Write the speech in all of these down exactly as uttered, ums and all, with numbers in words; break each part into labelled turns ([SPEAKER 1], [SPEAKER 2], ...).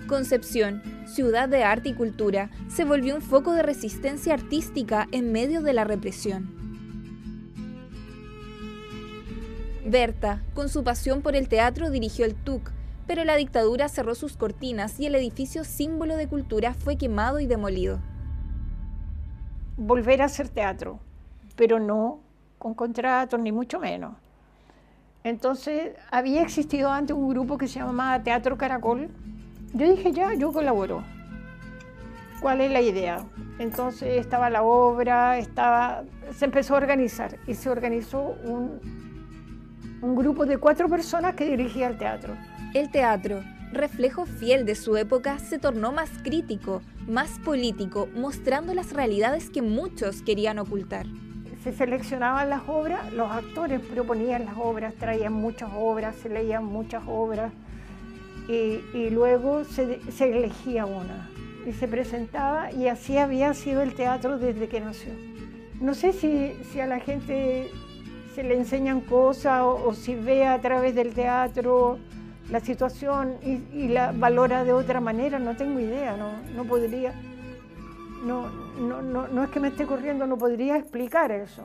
[SPEAKER 1] Concepción, ciudad de arte y cultura, se volvió un foco de resistencia artística en medio de la represión. Berta, con su pasión por el teatro, dirigió el T U C, pero la dictadura cerró sus cortinas y el edificio símbolo de cultura fue quemado y demolido.
[SPEAKER 2] Volver a hacer teatro, pero no con contratos ni mucho menos. Entonces, había existido antes un grupo que se llamaba Teatro Caracol. Yo dije, ya, yo colaboro. ¿Cuál es la idea? Entonces estaba la obra, estaba, se empezó a organizar y se organizó un, un grupo de cuatro personas que dirigía el teatro.
[SPEAKER 1] El teatro, reflejo fiel de su época, se tornó más crítico, más político, mostrando las realidades que muchos querían ocultar.
[SPEAKER 2] Se seleccionaban las obras, los actores proponían las obras, traían muchas obras, se leían muchas obras. Y, y luego se, se elegía una y se presentaba, y así había sido el teatro desde que nació. No sé si, si a la gente se le enseñan cosas o, o si ve a través del teatro la situación y, y la valora de otra manera, no tengo idea, no, no podría, no, no, no, no es que me esté corriendo, no podría explicar eso.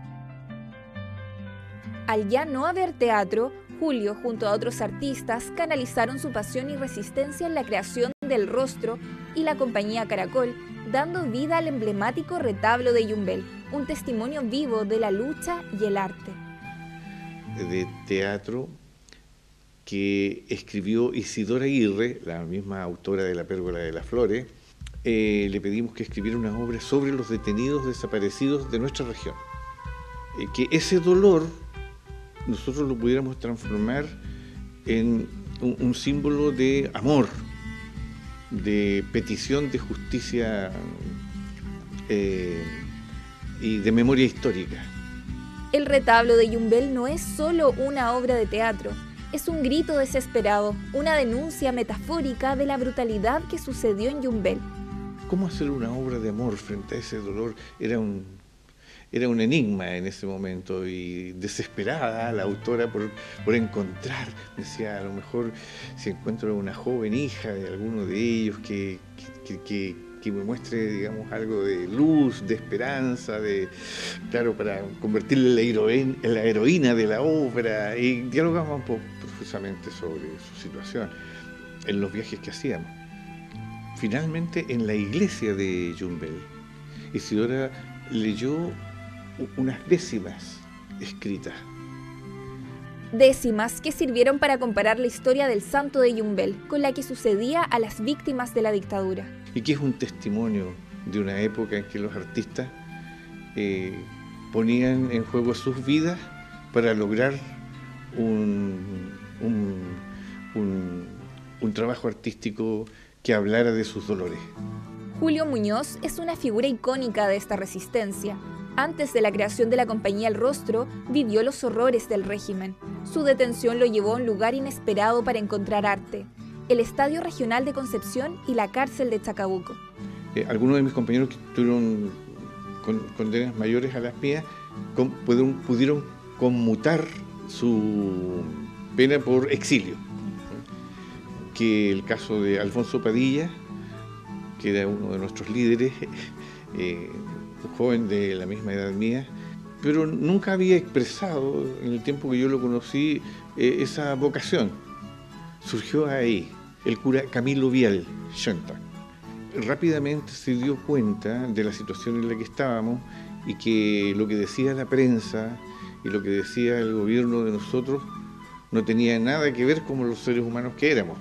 [SPEAKER 1] Al ya no haber teatro, Julio, junto a otros artistas, canalizaron su pasión y resistencia en la creación del Rostro y la compañía Caracol, dando vida al emblemático retablo de Yumbel, un testimonio vivo de la lucha y el arte.
[SPEAKER 3] De teatro que escribió Isidora Aguirre, la misma autora de La Pérgola de las Flores, eh, le pedimos que escribiera una obra sobre los detenidos desaparecidos de nuestra región. Eh, que ese dolor nosotros lo pudiéramos transformar en un, un símbolo de amor, de petición de justicia eh, y de memoria histórica.
[SPEAKER 1] El retablo de Yumbel no es solo una obra de teatro, es un grito desesperado, una denuncia metafórica de la brutalidad que sucedió en Yumbel.
[SPEAKER 3] ¿Cómo hacer una obra de amor frente a ese dolor? Era un, era un enigma en ese momento, y desesperada la autora por, por encontrar, decía, a lo mejor si encuentro una joven hija de alguno de ellos que, que, que, que me muestre, digamos, algo de luz, de esperanza, de, claro, para convertirle en la, heroína, en la heroína de la obra, y dialogamos un poco profusamente sobre su situación en los viajes que hacíamos. Finalmente, en la iglesia de Yumbel, Isidora leyó unas décimas escritas.
[SPEAKER 1] Décimas que sirvieron para comparar la historia del santo de Yumbel con la que sucedía a las víctimas de la dictadura.
[SPEAKER 3] Y que es un testimonio de una época en que los artistas eh, ponían en juego sus vidas para lograr un, un, un, un trabajo artístico que hablara de sus dolores.
[SPEAKER 1] Julio Muñoz es una figura icónica de esta resistencia. Antes de la creación de la compañía El Rostro, vivió los horrores del régimen. Su detención lo llevó a un lugar inesperado para encontrar arte: el Estadio Regional de Concepción y la cárcel de Chacabuco.
[SPEAKER 3] Eh, algunos de mis compañeros que tuvieron con, condenas mayores a las mías con, pudieron, pudieron conmutar su pena por exilio. Que el caso de Alfonso Padilla, que era uno de nuestros líderes, eh, un joven de la misma edad mía, pero nunca había expresado, en el tiempo que yo lo conocí, eh, esa vocación. Surgió ahí. El cura Camilo Vial Schoentak rápidamente se dio cuenta de la situación en la que estábamos, y que lo que decía la prensa y lo que decía el gobierno de nosotros no tenía nada que ver con los seres humanos que éramos.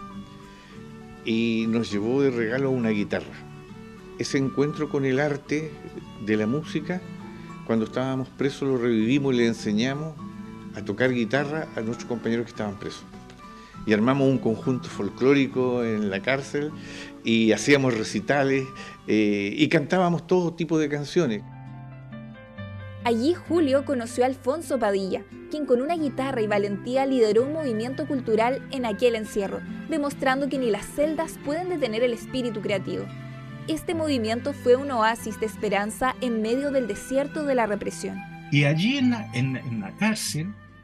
[SPEAKER 3] Y nos llevó de regalo una guitarra. Ese encuentro con el arte de la música, cuando estábamos presos, lo revivimos y le enseñamos a tocar guitarra a nuestros compañeros que estaban presos. Y armamos un conjunto folclórico en la cárcel y hacíamos recitales eh, y cantábamos todo tipo de canciones.
[SPEAKER 1] Allí Julio conoció a Alfonso Padilla, quien con una guitarra y valentía lideró un movimiento cultural en aquel encierro, demostrando que ni las celdas pueden detener el espíritu creativo. Este movimiento fue un oasis de esperanza en medio del desierto de la represión.
[SPEAKER 4] Y allí en la, en, en la cárcel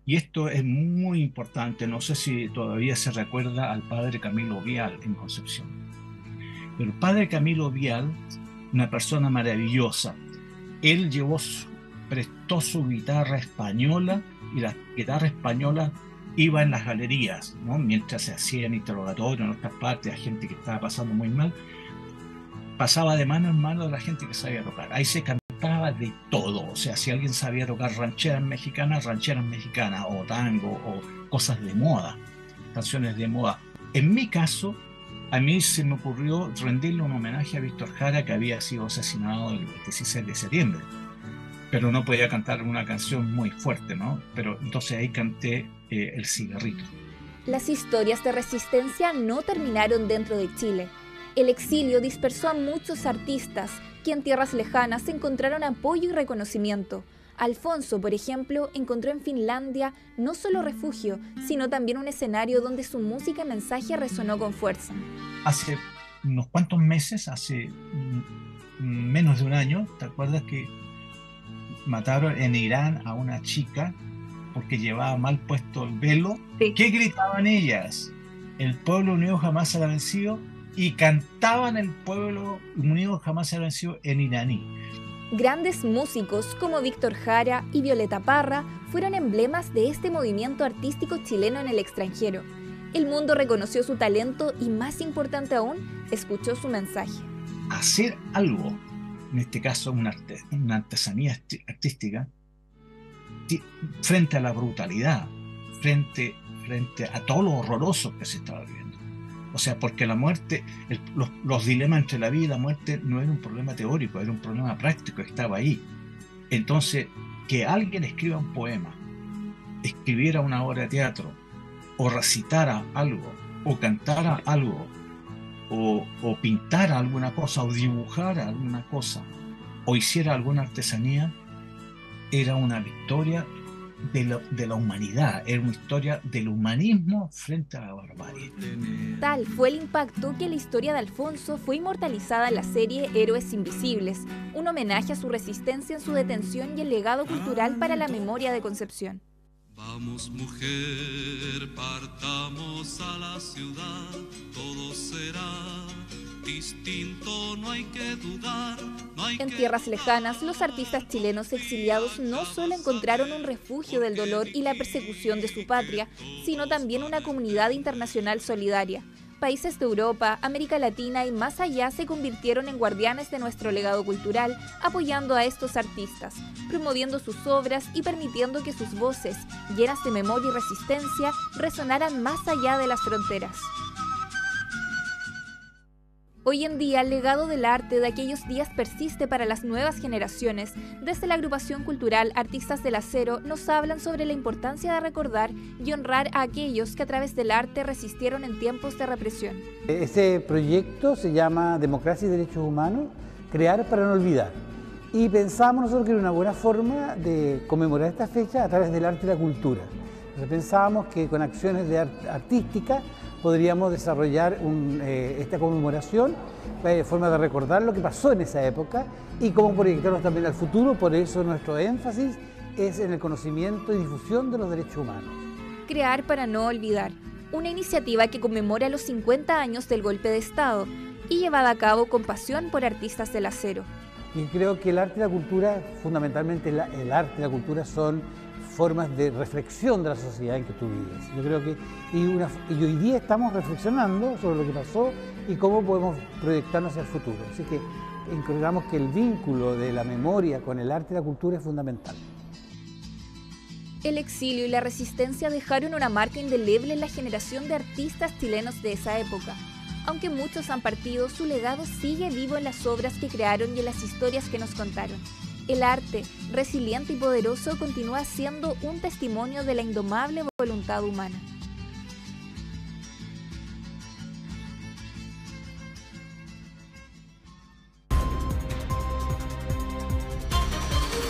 [SPEAKER 4] Y esto es muy importante, no sé si todavía se recuerda al padre Camilo Vial en Concepción. Pero el padre Camilo Vial, una persona maravillosa, él llevó su, prestó su guitarra española, y la guitarra española iba en las galerías, ¿no? Mientras se hacían interrogatorios en otras partes a gente que estaba pasando muy mal, pasaba de mano en mano de la gente que sabía tocar. Ahí se cantaba de todo, o sea, si alguien sabía tocar rancheras mexicanas, rancheras mexicanas, o tango, o cosas de moda, canciones de moda. En mi caso, a mí se me ocurrió rendirle un homenaje a Víctor Jara, que había sido asesinado el dieciséis de septiembre, pero no podía cantar una canción muy fuerte, ¿no? Pero entonces ahí canté eh, El cigarrito.
[SPEAKER 1] Las historias de resistencia no terminaron dentro de Chile. El exilio dispersó a muchos artistas que en tierras lejanas encontraron apoyo y reconocimiento. Alfonso, por ejemplo, encontró en Finlandia no solo refugio, sino también un escenario donde su música y mensaje resonó con fuerza.
[SPEAKER 4] Hace unos cuantos meses, hace menos de un año, ¿te acuerdas que mataron en Irán a una chica porque llevaba mal puesto el velo?
[SPEAKER 1] Sí.
[SPEAKER 4] ¿Qué gritaban ellas? El pueblo unido jamás será vencido, y cantaban el pueblo unido jamás será vencido en iraní.
[SPEAKER 1] Grandes músicos como Víctor Jara y Violeta Parra fueron emblemas de este movimiento artístico chileno en el extranjero. El mundo reconoció su talento y, más importante aún, escuchó su mensaje.
[SPEAKER 4] Hacer algo, en este caso una, arte, una artesanía artística, frente a la brutalidad, frente, frente a todo lo horroroso que se estaba viviendo. O sea, porque la muerte, el, los, los dilemas entre la vida y la muerte no era un problema teórico, era un problema práctico, estaba ahí. Entonces, que alguien escriba un poema, escribiera una obra de teatro, o recitara algo, o cantara algo, o, o pintara alguna cosa, o dibujara alguna cosa, o hiciera alguna artesanía, era una victoria de la, de la humanidad, era una historia del humanismo frente a la barbarie.
[SPEAKER 1] Tal fue el impacto que la historia de Alfonso fue inmortalizada en la serie Héroes Invisibles, un homenaje a su resistencia en su detención y el legado cultural para la memoria de Concepción.
[SPEAKER 5] Vamos, mujer, partamos a la ciudad, todo será distinto, no hay que dudar. No hay
[SPEAKER 1] en
[SPEAKER 5] que
[SPEAKER 1] tierras lejanas, los artistas chilenos exiliados no solo encontraron un refugio del dolor y la persecución de su patria, sino también una comunidad internacional solidaria. Países de Europa, América Latina y más allá se convirtieron en guardianes de nuestro legado cultural, apoyando a estos artistas, promoviendo sus obras y permitiendo que sus voces, llenas de memoria y resistencia, resonaran más allá de las fronteras. Hoy en día, el legado del arte de aquellos días persiste para las nuevas generaciones. Desde la agrupación cultural Artistas del Acero nos hablan sobre la importancia de recordar y honrar a aquellos que a través del arte resistieron en tiempos de represión.
[SPEAKER 6] Ese proyecto se llama Democracia y Derechos Humanos, crear para no olvidar. Y pensamos nosotros que era una buena forma de conmemorar esta fecha a través del arte y la cultura. Entonces pensábamos que con acciones de art artísticas podríamos desarrollar un, eh, esta conmemoración, eh, forma de recordar lo que pasó en esa época y cómo proyectarnos también al futuro. Por eso nuestro énfasis es en el conocimiento y difusión de los derechos humanos.
[SPEAKER 1] Crear para no olvidar, una iniciativa que conmemora los cincuenta años del golpe de Estado y llevada a cabo con pasión por Artistas del Acero.
[SPEAKER 6] Y creo que el arte y la cultura, fundamentalmente la, el arte y la cultura son formas de reflexión de la sociedad en que tú vives. Yo creo que y, una, y hoy día estamos reflexionando sobre lo que pasó y cómo podemos proyectarnos hacia el futuro. Así que encontramos que el vínculo de la memoria con el arte y la cultura es fundamental.
[SPEAKER 1] El exilio y la resistencia dejaron una marca indeleble en la generación de artistas chilenos de esa época. Aunque muchos han partido, su legado sigue vivo en las obras que crearon y en las historias que nos contaron. El arte, resiliente y poderoso, continúa siendo un testimonio de la indomable voluntad humana.